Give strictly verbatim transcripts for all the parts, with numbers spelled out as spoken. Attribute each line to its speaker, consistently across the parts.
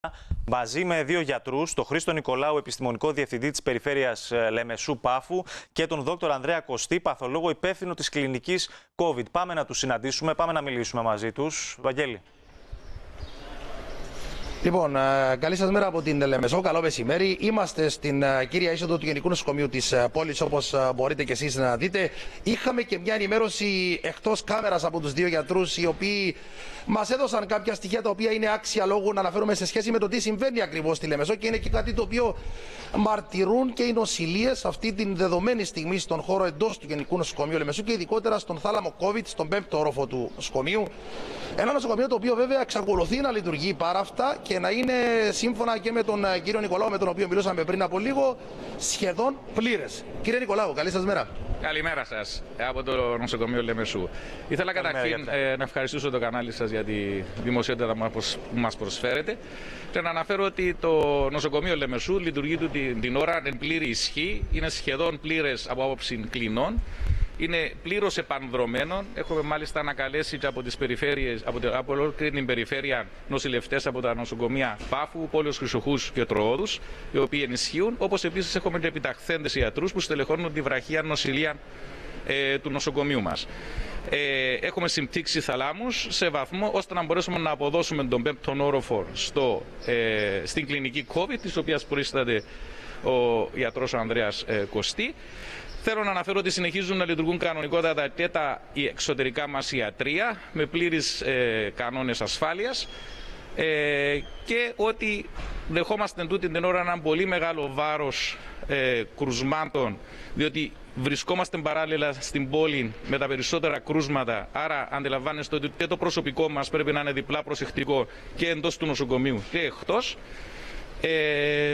Speaker 1: Μαζί με δύο γιατρούς, τον Χρήστο Νικολάου, επιστημονικό διευθυντή της Περιφέρειας Λεμεσού Πάφου, και τον δόκτωρα Ανδρέα Κωστή, παθολόγο υπεύθυνο της κλινικής COVID. Πάμε να τους συναντήσουμε, πάμε να μιλήσουμε μαζί τους. Βαγγέλη.
Speaker 2: Λοιπόν, καλή σας μέρα από την Λεμεσό, καλό μεσημέρι. Είμαστε στην κύρια είσοδο του Γενικού Νοσοκομείου της πόλης, όπως μπορείτε και εσείς να δείτε. Είχαμε και μια ενημέρωση εκτός κάμερας από τους δύο γιατρούς, οι οποίοι μας έδωσαν κάποια στοιχεία τα οποία είναι άξια λόγου να αναφέρουμε σε σχέση με το τι συμβαίνει ακριβώς στη Λεμεσό, και είναι και κάτι το οποίο μαρτυρούν και οι νοσηλείες αυτή την δεδομένη στιγμή στον χώρο εντός του Γενικού Νοσοκομείου Λεμεσού και ειδικότερα στον θάλαμο COVID, στον πέμπτο όροφο του νοσοκομείου. Ένα νοσοκομείο το οποίο βέβαια εξακολουθεί να λειτουργεί πάρα αυτά και να είναι, σύμφωνα και με τον κύριο Νικολάου, με τον οποίο μιλούσαμε πριν από λίγο, σχεδόν πλήρες. Κύριε Νικολάου, καλή σας μέρα.
Speaker 3: Καλημέρα σας από το νοσοκομείο Λεμεσού. Ήθελα καταρχήν ε, να ευχαριστήσω το κανάλι σας για τη δημοσιότητα που μας προσφέρετε και να αναφέρω ότι το νοσοκομείο Λεμεσού λειτουργεί του την, την ώρα εν πλήρη ισχύ, είναι σχεδόν πλήρες από άποψη κλινών. Είναι πλήρως επανδρομένο. Έχουμε μάλιστα ανακαλέσει και από τις περιφέρειες, από, από ολόκληρη την περιφέρεια, νοσηλευτές από τα νοσοκομεία Πάφου, Πόλεως Χρυσοχούς και Τροόδους, οι οποίοι ενισχύουν. Όπως επίσης έχουμε και επιταχθέντες ιατρούς που στελεχώνουν τη βραχία νοσηλεία ε, του νοσοκομείου μας. Ε, έχουμε συμπτύξει θαλάμους σε βαθμό ώστε να μπορέσουμε να αποδώσουμε τον πέμπτον όροφο στο, ε, στην κλινική COVID, της οποίας προείσταται ο ιατρός ο Ανδρέας ε, Κωστή. Θέλω να αναφέρω ότι συνεχίζουν να λειτουργούν κανονικότατα και τα εξωτερικά μας ιατρεία με πλήρεις ε, κανόνες ασφάλειας ε, και ότι δεχόμαστε τούτη την ώρα ένα πολύ μεγάλο βάρος ε, κρουσμάτων, διότι βρισκόμαστε παράλληλα στην πόλη με τα περισσότερα κρούσματα, άρα αντιλαμβάνεστε ότι και το προσωπικό μας πρέπει να είναι διπλά προσεκτικό και εντός του νοσοκομείου και εκτός. Ε,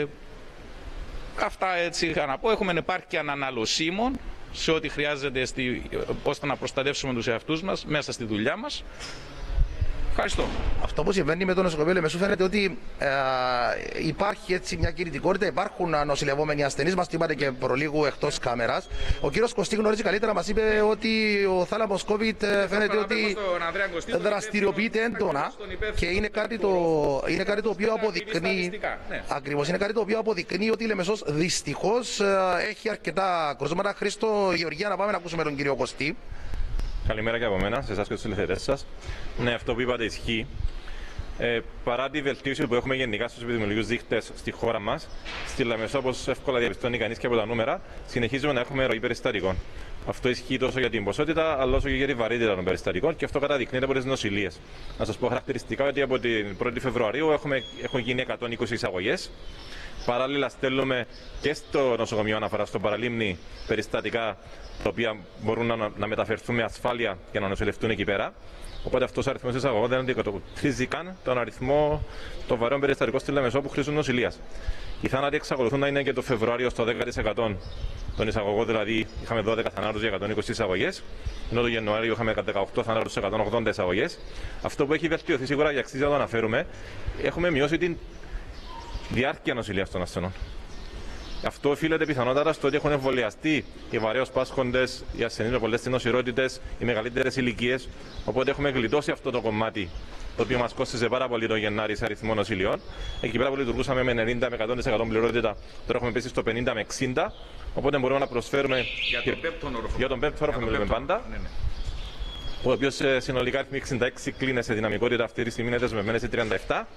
Speaker 3: Αυτά έτσι είχα να πω. Έχουμε επάρκεια αναλωσίμων σε ό,τι χρειάζεται στη, ώστε να προστατεύσουμε τους εαυτούς μας μέσα στη δουλειά μας. Ευχαριστώ.
Speaker 2: Αυτό που συμβαίνει με το νοσοκομείο Λεμεσού φαίνεται ότι ε, υπάρχει έτσι μια κινητικότητα, υπάρχουν νοσηλευόμενοι ασθενείς, μας το είπατε και προλίγου εκτός κάμερας. Ο κύριος Κωστή γνωρίζει καλύτερα, μας είπε ότι ο θάλαμος COVID φαίνεται ότι δραστηριοποιείται έντονα και είναι κάτι το, είναι κάτι το οποίο αποδεικνύει, ναι. Ακριβώς, είναι κάτι το οποίο αποδεικνύει ότι η Λεμεσός δυστυχώς έχει αρκετά κρούσματα. Χρήστο, Γεωργία, να πάμε να ακούσουμε τον κύριο Κωστή.
Speaker 4: Καλημέρα και από μένα, σε εσάς και στους τηλεθεατές σας. Ναι, αυτό που είπατε ισχύει. Ε, παρά τη βελτίωση που έχουμε γενικά στους επιδημιολογικούς δείκτες στη χώρα μας, στη Λεμεσό, όπως εύκολα διαπιστώνει κανείς και από τα νούμερα, συνεχίζουμε να έχουμε ροή περιστατικών. Αυτό ισχύει τόσο για την ποσότητα, αλλά όσο και για τη βαρύτητα των περιστατικών, και αυτό καταδεικνύεται από τις νοσηλείες. Να σας πω χαρακτηριστικά ότι από την πρώτη Φεβρουαρίου έχουμε, έχουν γίνει εκατόν είκοσι εισαγωγές. Παράλληλα, στέλνουμε και στο νοσοκομείο αναφορά στο Παραλίμνη περιστατικά τα οποία μπορούν να, να μεταφερθούν με ασφάλεια και να νοσηλευτούν εκεί πέρα. Οπότε αυτός ο αριθμός εισαγωγών δεν αντικατοπτρίζει καν τον αριθμό των βαρέων περιστατικών στη Λεμεσό που χρήζουν νοσηλείας. Οι θάνατοι εξακολουθούν να είναι και το Φεβρουάριο στο δέκα τοις εκατό των εισαγωγών, δηλαδή είχαμε δώδεκα θανάτους για εκατόν είκοσι εισαγωγές, ενώ το Ιανουάριο είχαμε δεκαοκτώ θανάτους σε εκατόν ογδόντα εισαγωγές. Αυτό που έχει βελτιωθεί σίγουρα και αξίζει να το αναφέρουμε, έχουμε μειώσει την διάρκεια νοσηλείας των ασθενών. Αυτό οφείλεται πιθανότατα στο ότι έχουν εμβολιαστεί οι βαρέως πάσχοντες, οι ασθενείς με πολλές νοσηρότητες, οι μεγαλύτερες ηλικίες. Οπότε έχουμε γλιτώσει αυτό το κομμάτι, το οποίο μας κόστιζε πάρα πολύ το Γενάρη σε αριθμό νοσηλειών. Εκεί πέρα που λειτουργούσαμε με ενενήντα με εκατό τοις εκατό πληρότητα, τώρα έχουμε πέσει στο πενήντα με εξήντα. Οπότε μπορούμε να προσφέρουμε.
Speaker 3: Για τον πέμπτον όροφο.
Speaker 4: Για τον πέμπτο όροφο μιλούμε πάντα. Ναι, ναι. Ο οποίος συνολικά αριθμεί εξήντα έξι κλίνες σε δυναμικότητα, αυτή τη στιγμή είναι δεσμευμένες σε τριάντα επτά.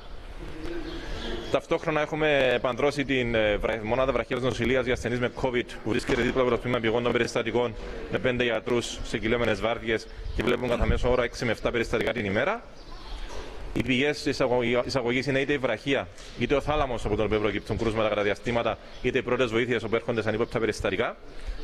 Speaker 4: Ταυτόχρονα έχουμε επανδρώσει την μονάδα βραχίας νοσηλείας για ασθενείς με COVID που βρίσκεται δίπλα από το τμήμα πηγών των περιστατικών με πέντε γιατρούς σε κυλιόμενες βάρδιες και βλέπουν κατά μέσο όρο έξι με επτά περιστατικά την ημέρα. Οι πηγές εισαγωγής είναι είτε η βραχία, είτε ο θάλαμος από τον οποίο προκύπτουν κρούσματα κατά διαστήματα, είτε οι πρώτες βοήθειες όπου έρχονται σαν ύποπτα περιστατικά.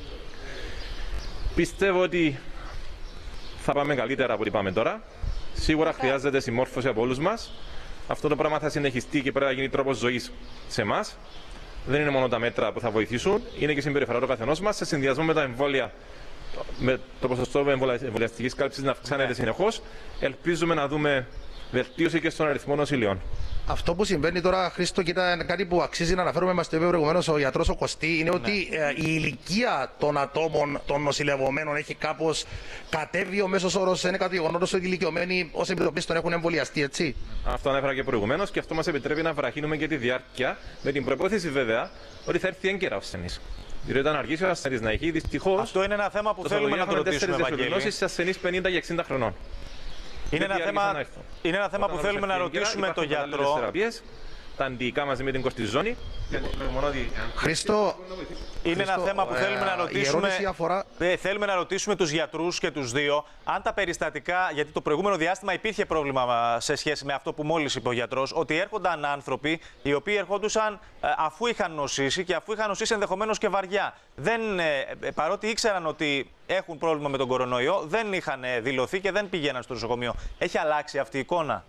Speaker 4: Πιστεύω ότι θα πάμε καλύτερα από ό,τι πάμε τώρα. Σίγουρα χρειάζεται συμμόρφωση από όλους μας. Αυτό το πράγμα θα συνεχιστεί και πρέπει να γίνει τρόπος ζωής σε εμάς. Δεν είναι μόνο τα μέτρα που θα βοηθήσουν, είναι και η συμπεριφορά του καθενός μας σε συνδυασμό με τα εμβόλια. Με το ποσοστό εμβολιαστικής κάλυψης να αυξάνεται συνεχώς. Ελπίζουμε να δούμε βελτίωση και στον αριθμό νοσηλειών.
Speaker 2: Αυτό που συμβαίνει τώρα, Χρήστο, και ήταν κάτι που αξίζει να αναφέρουμε, μας το είπε προηγουμένως ο γιατρός ο Κωστή, είναι ότι ε, η ηλικία των ατόμων, των νοσηλευομένων, έχει κάπως κατέβει. Ο μέσος όρος είναι κάτι γεγονότος ότι οι ηλικιωμένοι ως επιτοπλίστων έχουν εμβολιαστεί, έτσι.
Speaker 4: Αυτό ανέφερα και προηγουμένως και αυτό μας επιτρέπει να βραχύνουμε και τη διάρκεια, με την προπόθεση βέβαια ότι θα έρθει έγκαιρα ο ασθενής. Διότι όταν αργήσει ο ασθενής να έχει, δυστυχώς.
Speaker 1: Αυτό είναι ένα θέμα που θέλουμε να το ρωτήσουμε, Βαγγέλη.
Speaker 4: Σε ασθενείς πενήντα και εξήντα χρονών.
Speaker 1: Είναι ένα θέμα, είναι ένα θέμα που θέλουμε να ρωτήσουμε τον γιατρό.
Speaker 4: Θεραπείες, τα αντιϊκά μαζί με την κορτιζόνη.
Speaker 2: Χρήστο,
Speaker 1: είναι ένα θέμα που θέλουμε να ρωτήσουμε.
Speaker 2: Αφορά...
Speaker 1: Θέλουμε να ρωτήσουμε τους γιατρούς και τους δύο αν τα περιστατικά, γιατί το προηγούμενο διάστημα υπήρχε πρόβλημα σε σχέση με αυτό που μόλις είπε ο γιατρός, ότι έρχονταν άνθρωποι οι οποίοι ερχόντουσαν αφού είχαν νοσήσει και αφού είχαν νοσήσει ενδεχομένως και βαριά. Δεν, παρότι ήξεραν ότι έχουν πρόβλημα με τον κορονοϊό, δεν είχαν δηλωθεί και δεν πηγαίναν στο νοσοκομείο. Έχει αλλάξει αυτή η εικόνα?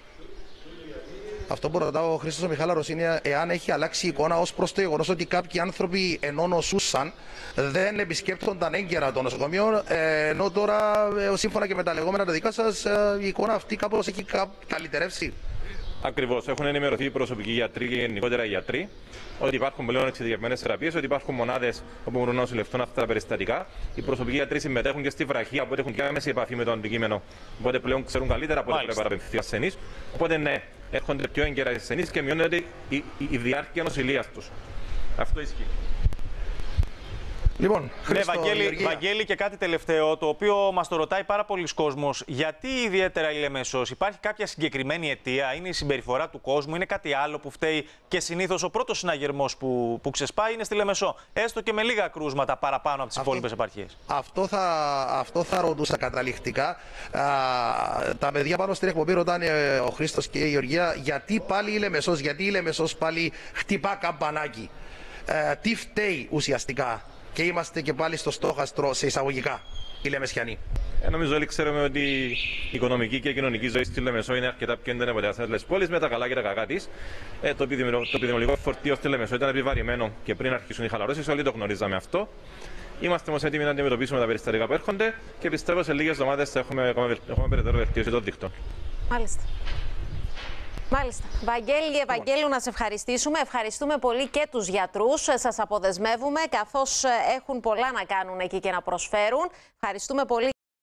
Speaker 2: Αυτό που ρωτάω ο Χρήστος ο Μιχάλαρος είναι εάν έχει αλλάξει η εικόνα ως προς το γεγονός ότι κάποιοι άνθρωποι ενώ νοσούσαν δεν επισκέπτονταν έγκαιρα το νοσοκομείο, ενώ τώρα σύμφωνα και με τα λεγόμενα τα δικά σας η εικόνα αυτή κάπως έχει καλυτερεύσει.
Speaker 4: Ακριβώς. Έχουν ενημερωθεί οι προσωπικοί γιατροί και γενικότερα οι γιατροί ότι υπάρχουν πλέον εξειδικευμένες θεραπείες, ότι υπάρχουν μονάδες όπου μπορούν να νοσηλευτούν αυτά τα περιστατικά. Οι προσωπικοί γιατροί συμμετέχουν και στη βραχία, οπότε έχουν και άμεση επαφή με το αντικείμενο. Οπότε πλέον ξέρουν καλύτερα πότε πρέπει να παραπεμφθεί ο ασθενής. Οπότε ναι, έρχονται πιο έγκαιρα οι ασθενείς και μειώνεται η, η, η διάρκεια νοσηλείας τους. Αυτό ισχύει.
Speaker 2: Λοιπόν, Χρήστο,
Speaker 1: ναι, Βαγγέλη, Βαγγέλη, και κάτι τελευταίο, το οποίο μας το ρωτάει πάρα πολλοί κόσμος. Γιατί ιδιαίτερα η Λεμεσός? Υπάρχει κάποια συγκεκριμένη αιτία? Είναι η συμπεριφορά του κόσμου? Είναι κάτι άλλο που φταίει? Και συνήθως ο πρώτος συναγερμός που, που ξεσπάει είναι στη Λεμεσό. Έστω και με λίγα κρούσματα παραπάνω από τις υπόλοιπες επαρχίες.
Speaker 2: Αυτό θα, αυτό θα ρωτούσα καταληκτικά. Α, τα παιδιά πάνω στην εκπομπή ρωτάνε ο Χρήστος και η Γεωργία γιατί πάλι η Λεμεσός, γιατί η Λεμεσός πάλι χτυπά καμπανάκι. Ε, τι φταίει ουσιαστικά? Και είμαστε και πάλι στο στόχαστρο σε εισαγωγικά, οι Λεμεσιανοί.
Speaker 4: Ε, νομίζω όλοι ξέρουμε ότι η οικονομική και η κοινωνική ζωή στη Λεμεσό είναι αρκετά πιο έντονη από τις άλλες πόλεις, με τα καλά και τα κακά της. Ε, το επιδημιολογικό φορτίο στη Λεμεσό ήταν επιβαρημένο και πριν αρχίσουν οι χαλαρώσεις, όλοι το γνωρίζαμε αυτό. Είμαστε όμως έτοιμοι να αντιμετωπίσουμε τα περιστατικά που έρχονται και πιστεύω σε λίγες εβδομάδες θα έχουμε, έχουμε περαιτέρω βελτίωση των δίκτων.
Speaker 5: Μάλιστα. Μάλιστα. Βαγγέλη, Ευαγγέλου, να σε ευχαριστήσουμε. Ευχαριστούμε πολύ και τους γιατρούς. Σας αποδεσμεύουμε, καθώς έχουν πολλά να κάνουν εκεί και να προσφέρουν. Ευχαριστούμε πολύ.